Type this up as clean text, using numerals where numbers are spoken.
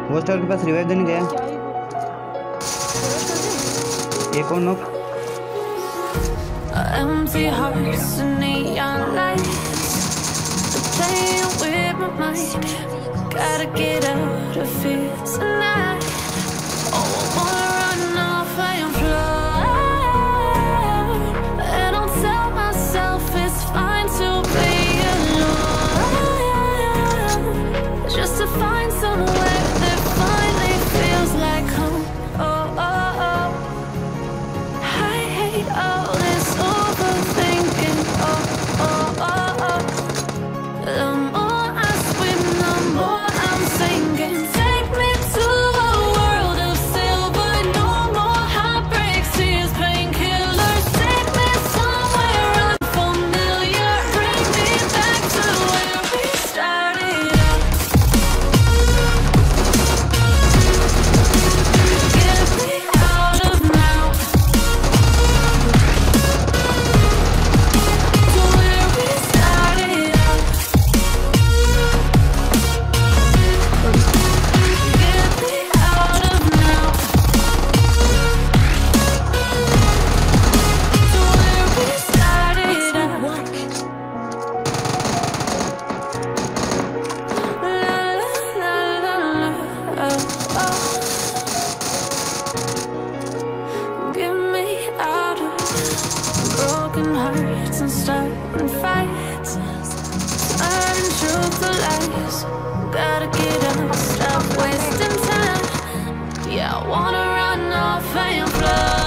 वो स्टार के पास रिवाइव देने गया। एक और knock. Empty hearts and neon lights, playing with my mind. Gotta get out of here tonight. Oh, I wanna run off and fly, and I'll tell myself it's fine to be alone, just to find somewhere that finally feels like home. Oh, oh, oh. I hate all this overthinking. Oh, oh, oh, oh. The more I swim, the more I'm sinking. Take me to a world of silver. No more heartbreaks, tears, painkillers. Take me somewhere unfamiliar. Bring me back to where we started out. Get me out of now, to where we started out. Get me out of now, to where we started out. La la la la la. Oh. Get me out of broken hearts and starting fights, turning truth to lies. Gotta get up, stop wasting time. Yeah, I wanna run off and fly.